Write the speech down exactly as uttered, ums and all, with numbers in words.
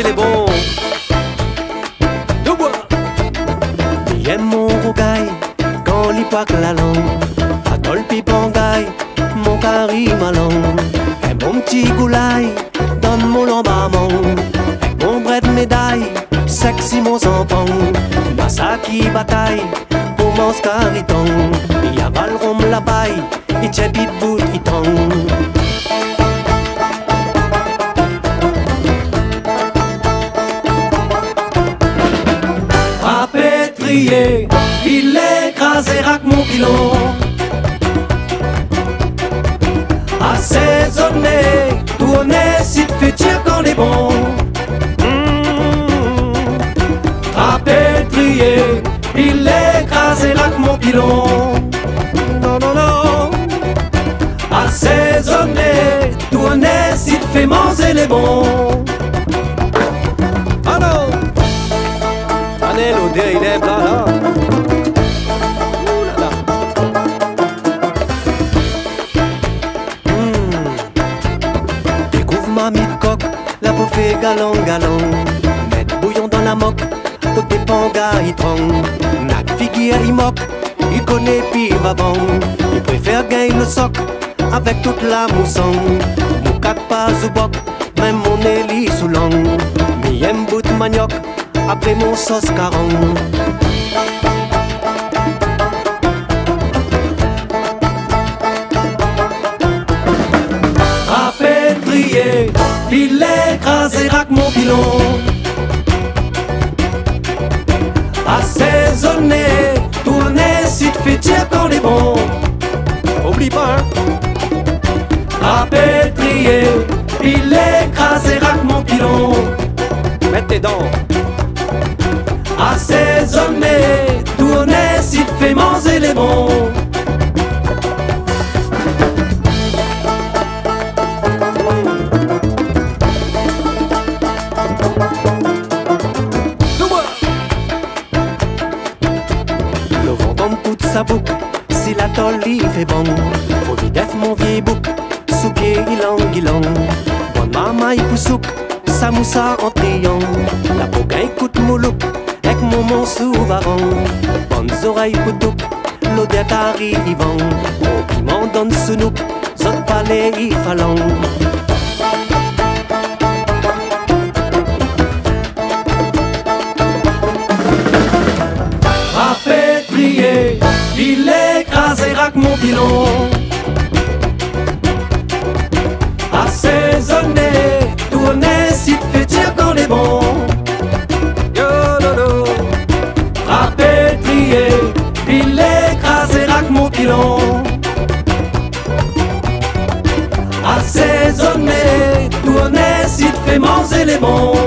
manger les bons. De bois. Il aime mon rougaille quand il poque la langue. Atol pipangaille, mon cari malon. Et mon petit goulaille, donne mon lambamon. Et mon bret de médaille, sexy mon zampon. Massa qui bataille, pour mon scariton. Il avale rome la paille, il tient bit bout, il tombe. Il écrasé rac mon pilon. Assaisonné, tourné, si te fait tirer quand les bons. Mmh. Rapétrié, il écrasé rac mon pilon. Non, non, non. Assaisonné, tourné, si te fait manger les bons. Ah non. Allez, l'odeur, il est là, là. Ouh là là. Mmh. Découvre ma mie-de-coque, la peau fait galon, galon. Mettre bouillon dans la moque, tout des pangas, il trompe. Nac figuier, il moque, il connaît puis va bon. Il préfère gagner le soc, avec toute la mousson. Mon quatre pas au boc, même mon éli sous l'angle. Mi aime bout de manioc, après mon sauce caron. Rapétrié, il écrasé rac mon pilon. Assaisonné, tourné, si te fait tirer quand les bons. Oublie pas, hein. Rapétrié, il écrasé rac mon pilon. Mets tes dents. Assaisonné, tourné, si te fait manger les bons. Le vent tombe toute sa boucle, si la tôle il fait bon. Faut lui def mon vieil bouc, sous pied il langue, il langue. Bonne maman il poussouk, sa moussa en triangle. La boca écoute moulouk, avec mon mon sous-varan. Bonnes oreilles poutouk, l'odeur tari y vend. Au piment donne sounouk, zot palais y falang. Rapétrié, il écrasé rac mon pilon. Assaisonné, tourné, si te fait tirer quand les bons. Yo-lo-lo. Rapétrié, il écrasé rac mon pilon. Assaisonné, tourné, si te fait manger les bons.